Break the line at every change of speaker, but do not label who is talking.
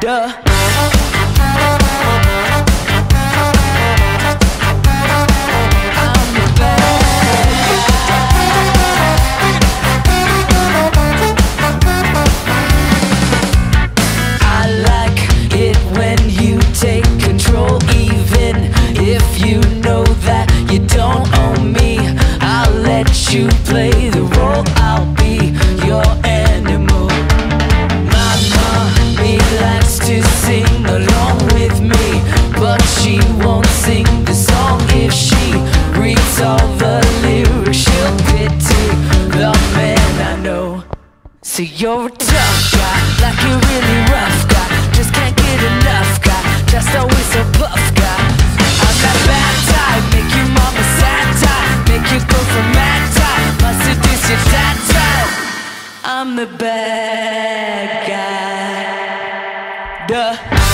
Duh. Take control, even if you know that you don't own me. I'll let you play the role, I'll be your animal. My mommy likes to sing along with me, but she won't sing the song. If she reads all the lyrics, she'll pity the man I know. So you're a tough guy, like a really rough guy, just can't get enough guy, just always a buff guy. I'm that bad type, make your mama sad type, make you go from mad type, my seduce your dad type. I'm the bad guy. Duh.